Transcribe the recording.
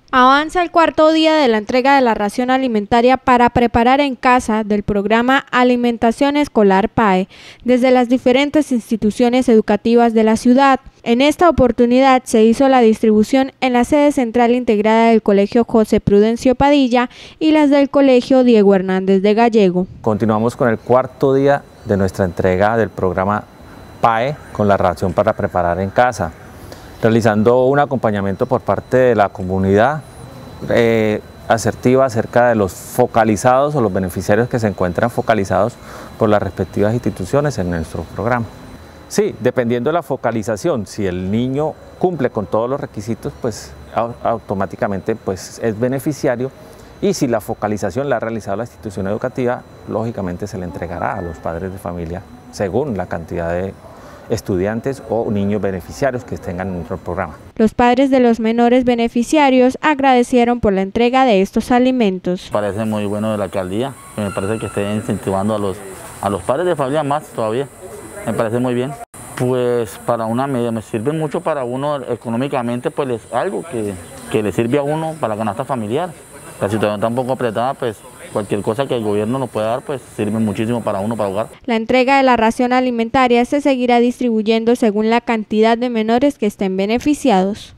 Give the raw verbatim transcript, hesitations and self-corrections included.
Avanza el cuarto día de la entrega de la ración alimentaria para preparar en casa del programa Alimentación Escolar P A E desde las diferentes instituciones educativas de la ciudad. En esta oportunidad se hizo la distribución en la sede central integrada del Colegio José Prudencio Padilla y las del Colegio Diego Hernández de Gallego. Continuamos con el cuarto día de nuestra entrega del programa P A E con la ración para preparar en casa, realizando un acompañamiento por parte de la comunidad eh, asertiva acerca de los focalizados o los beneficiarios que se encuentran focalizados por las respectivas instituciones en nuestro programa. Sí, dependiendo de la focalización, si el niño cumple con todos los requisitos, pues automáticamente pues, es beneficiario, y si la focalización la ha realizado la institución educativa, lógicamente se le entregará a los padres de familia según la cantidad de estudiantes o niños beneficiarios que tengan en nuestro programa. Los padres de los menores beneficiarios agradecieron por la entrega de estos alimentos. Me parece muy bueno de la alcaldía, me parece que esté incentivando a los, a los padres de familia más todavía, me parece muy bien. Pues para una medida, me sirve mucho para uno económicamente, pues es algo que, que le sirve a uno para la canasta familiar. La situación está un poco apretada, pues cualquier cosa que el gobierno nos pueda dar, pues sirve muchísimo para uno, para hogar. La entrega de la ración alimentaria se seguirá distribuyendo según la cantidad de menores que estén beneficiados.